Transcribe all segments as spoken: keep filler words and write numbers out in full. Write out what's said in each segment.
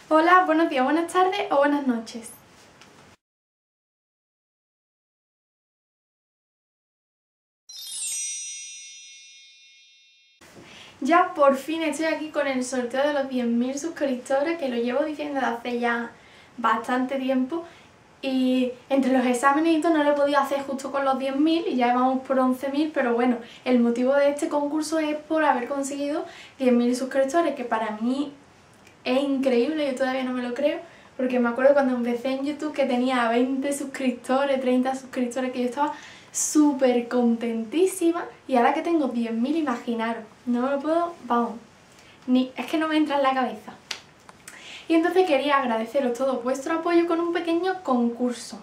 Hola, buenos días, buenas tardes o buenas noches. Ya por fin estoy aquí con el sorteo de los diez mil suscriptores, que lo llevo diciendo desde hace ya bastante tiempo. Y entre los exámenes y todo no lo he podido hacer justo con los diez mil y ya vamos por once mil, pero bueno, el motivo de este concurso es por haber conseguido diez mil suscriptores, que para mí es increíble, yo todavía no me lo creo, porque me acuerdo cuando empecé en YouTube que tenía veinte suscriptores, treinta suscriptores, que yo estaba súper contentísima, y ahora que tengo diez mil, imaginaros, no me lo puedo, vamos, ni, es que no me entra en la cabeza. Y entonces quería agradeceros todo vuestro apoyo con un pequeño concurso.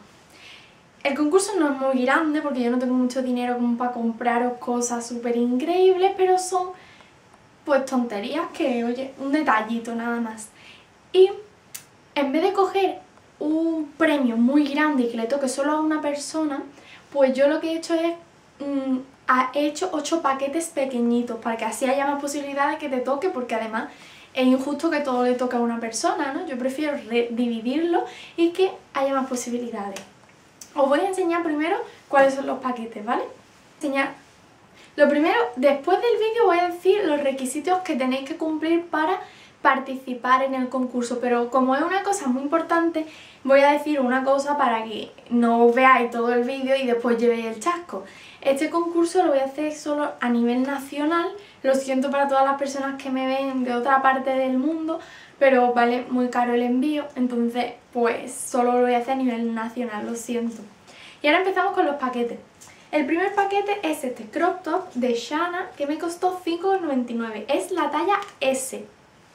El concurso no es muy grande porque yo no tengo mucho dinero como para compraros cosas súper increíbles, pero son pues tonterías que, oye, un detallito nada más. Y en vez de coger un premio muy grande y que le toque solo a una persona, pues yo lo que he hecho es, mmm, he hecho ocho paquetes pequeñitos para que así haya más posibilidades de que te toque, porque además es injusto que todo le toque a una persona, ¿no? Yo prefiero dividirlo y que haya más posibilidades. Os voy a enseñar primero cuáles son los paquetes, ¿vale? Enseñar. Lo primero, después del vídeo voy a decir los requisitos que tenéis que cumplir para participar en el concurso, pero como es una cosa muy importante, voy a decir una cosa para que no veáis todo el vídeo y después llevéis el chasco. Este concurso lo voy a hacer solo a nivel nacional, lo siento para todas las personas que me ven de otra parte del mundo, pero vale muy caro el envío, entonces pues solo lo voy a hacer a nivel nacional, lo siento. Y ahora empezamos con los paquetes. El primer paquete es este crop top de Shana, que me costó cinco con noventa y nueve, es la talla ese.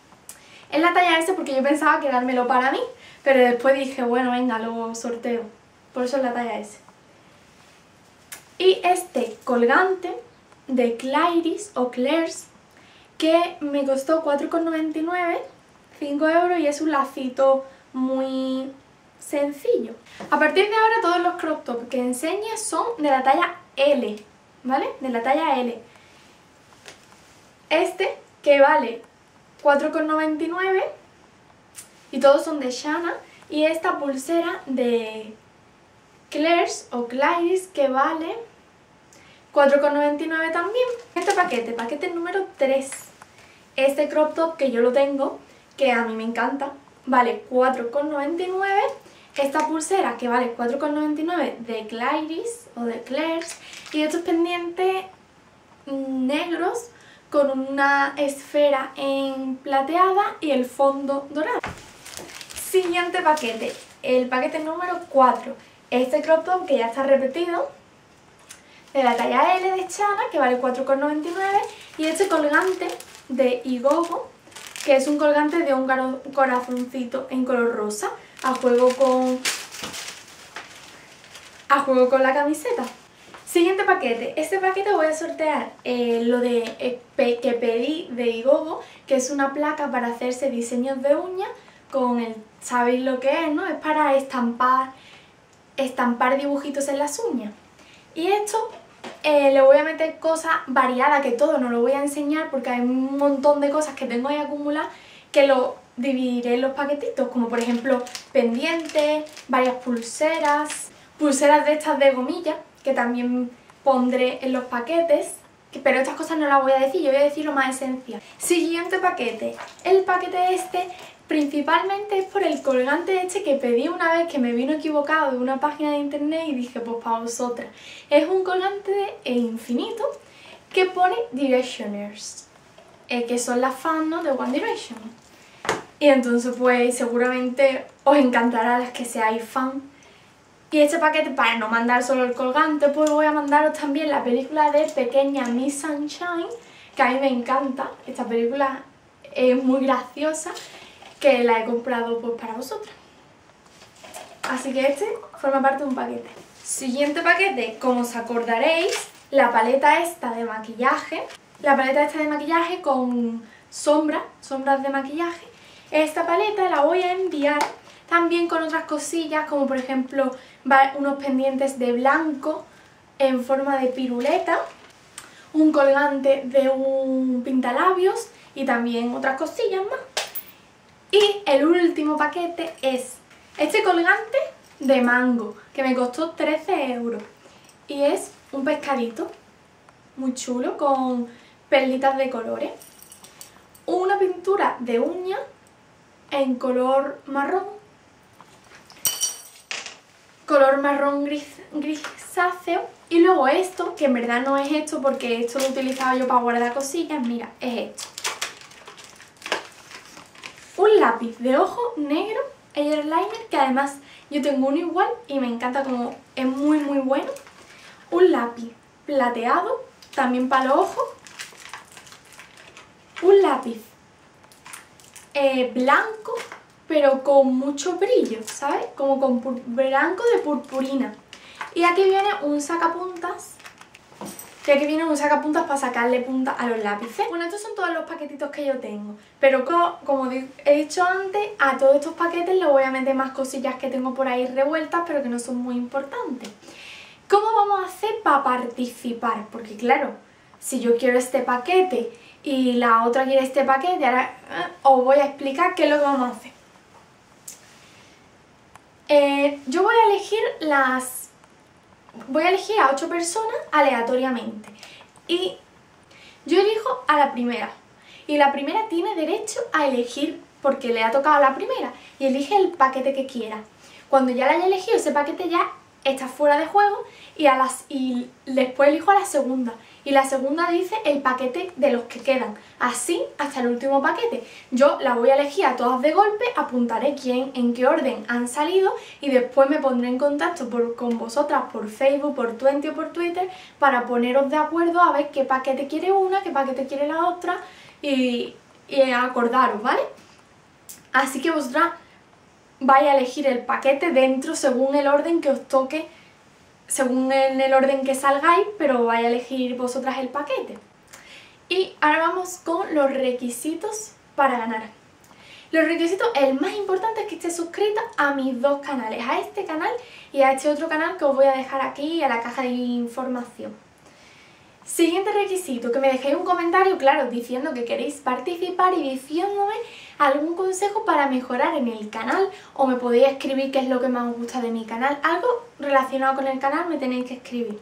Es la talla ese porque yo pensaba quedármelo para mí, pero después dije, bueno, venga, lo sorteo. Por eso es la talla ese. Y este colgante de Clairis o Clairs, que me costó cuatro con noventa y nueve, cinco euros, y es un lacito muy sencillo. A partir de ahora todos los crop top que enseñe son de la talla L, ¿vale? De la talla L. Este, que vale cuatro con noventa y nueve, y todos son de Shana, y esta pulsera de Clairs o Clairis, que vale cuatro con noventa y nueve también. Este paquete, paquete número tres, este crop top que yo lo tengo, que a mí me encanta, vale cuatro con noventa y nueve. Esta pulsera que vale cuatro con noventa y nueve de Clairis o de Clairs, y estos pendientes negros con una esfera en plateada y el fondo dorado. Siguiente paquete, el paquete número cuatro, este crop top que ya está repetido, de la talla L de Shana, que vale cuatro con noventa y nueve, y este colgante de Igogo, que es un colgante de un corazoncito en color rosa, a juego con, a juego con la camiseta. Siguiente paquete, este paquete voy a sortear eh, lo de eh, pe, que pedí de Igogo, que es una placa para hacerse diseños de uñas con el, ¿sabéis lo que es, no? Es para estampar, estampar dibujitos en las uñas. Y esto eh, le voy a meter cosas variadas, que todo no lo voy a enseñar porque hay un montón de cosas que tengo ahí acumuladas, que lo dividiré en los paquetitos, como por ejemplo pendientes, varias pulseras, pulseras de estas de gomilla, que también pondré en los paquetes, pero estas cosas no las voy a decir, yo voy a decir lo más esencial. Siguiente paquete, el paquete este principalmente es por el colgante este que pedí una vez, que me vino equivocado de una página de internet, y dije, pues para vosotras. Es un colgante de infinito que pone Directioners, eh, que son las fans, ¿no?, de One Direction. Y entonces pues seguramente os encantará a las que seáis fan. Y este paquete, para no mandar solo el colgante, pues voy a mandaros también la película de Pequeña Miss Sunshine, que a mí me encanta. Esta película es muy graciosa, que la he comprado pues para vosotras. Así que este forma parte de un paquete. Siguiente paquete, como os acordaréis, la paleta esta de maquillaje. La paleta esta de maquillaje con sombras, sombras de maquillaje. Esta paleta la voy a enviar también con otras cosillas, como por ejemplo unos pendientes de blanco en forma de piruleta, un colgante de un pintalabios y también otras cosillas más. Y el último paquete es este colgante de mango, que me costó trece euros. Y es un pescadito muy chulo con perlitas de colores. Una pintura de uña en color marrón. Color marrón gris, grisáceo. Y luego esto, que en verdad no es esto porque esto lo utilizaba yo para guardar cosillas. Mira, es esto. Un lápiz de ojo negro, eyeliner, que además yo tengo uno igual y me encanta, como es muy muy bueno. Un lápiz plateado, también para los ojos. Un lápiz eh, blanco, pero con mucho brillo, ¿sabes? Como con blanco de purpurina. Y aquí viene un sacapuntas. Y aquí viene un sacapuntas para sacarle punta a los lápices. Bueno, estos son todos los paquetitos que yo tengo. Pero como, como he dicho antes, a todos estos paquetes le voy a meter más cosillas que tengo por ahí revueltas, pero que no son muy importantes. ¿Cómo vamos a hacer para participar? Porque claro, si yo quiero este paquete y la otra quiere este paquete, ahora eh, os voy a explicar qué es lo que vamos a hacer. Eh, yo voy a elegir las... Voy a elegir a ocho personas aleatoriamente. Y yo elijo a la primera. Y la primera tiene derecho a elegir, porque le ha tocado a la primera, y elige el paquete que quiera. Cuando ya le haya elegido, ese paquete ya está fuera de juego y, a las, y después elijo a la segunda. Y la segunda dice el paquete de los que quedan. Así hasta el último paquete. Yo la voy a elegir a todas de golpe, apuntaré quién, en qué orden han salido y después me pondré en contacto por, con vosotras por Facebook, por Twenty o por Twitter para poneros de acuerdo a ver qué paquete quiere una, qué paquete quiere la otra y, y acordaros, ¿vale? Así que vosotras vais a elegir el paquete dentro según el orden que os toque, según en el orden que salgáis, pero vais a elegir vosotras el paquete. Y ahora vamos con los requisitos para ganar. Los requisitos, el más importante es que estés suscrita a mis dos canales, a este canal y a este otro canal que os voy a dejar aquí en la caja de información. Siguiente requisito, que me dejéis un comentario, claro, diciendo que queréis participar y diciéndome algún consejo para mejorar en el canal, o me podéis escribir qué es lo que más os gusta de mi canal, algo relacionado con el canal me tenéis que escribir.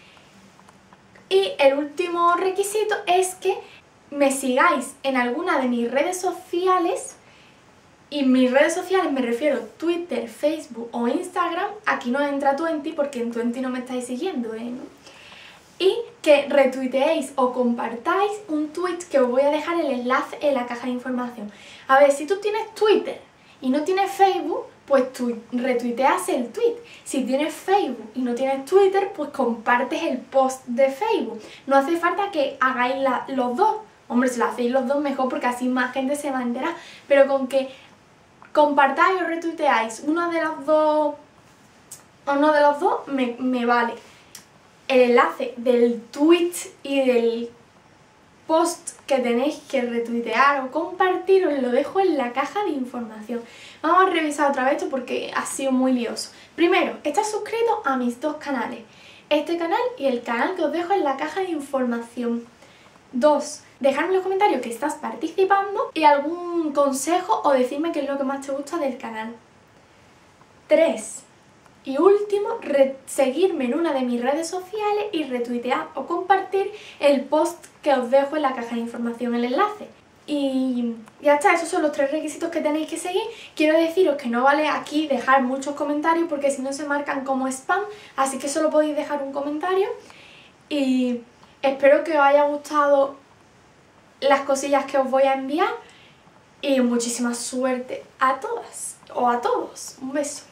Y el último requisito es que me sigáis en alguna de mis redes sociales, y mis redes sociales me refiero a Twitter, Facebook o Instagram. Aquí no entra Twenty porque en Twenty no me estáis siguiendo, ¿eh? Y que retuiteéis o compartáis un tweet que os voy a dejar el enlace en la caja de información. A ver, si tú tienes Twitter y no tienes Facebook, pues tú retuiteas el tweet. Si tienes Facebook y no tienes Twitter, pues compartes el post de Facebook. No hace falta que hagáis la, los dos. Hombre, si lo hacéis los dos mejor porque así más gente se va a enterar. Pero con que compartáis o retuiteáis uno de los dos, uno de los dos me, me vale. El enlace del tweet y del post que tenéis que retuitear o compartir os lo dejo en la caja de información. Vamos a revisar otra vez esto porque ha sido muy lioso. Primero, estás suscrito a mis dos canales, este canal y el canal que os dejo en la caja de información. Dos, dejarme en los comentarios que estás participando y algún consejo o decirme qué es lo que más te gusta del canal. Tres, y último, seguirme en una de mis redes sociales y retuitear o compartir el post que os dejo en la caja de información, el enlace. Y ya está, esos son los tres requisitos que tenéis que seguir. Quiero deciros que no vale aquí dejar muchos comentarios porque si no se marcan como spam, así que solo podéis dejar un comentario. Y espero que os haya gustado las cosillas que os voy a enviar y muchísima suerte a todas o a todos. Un beso.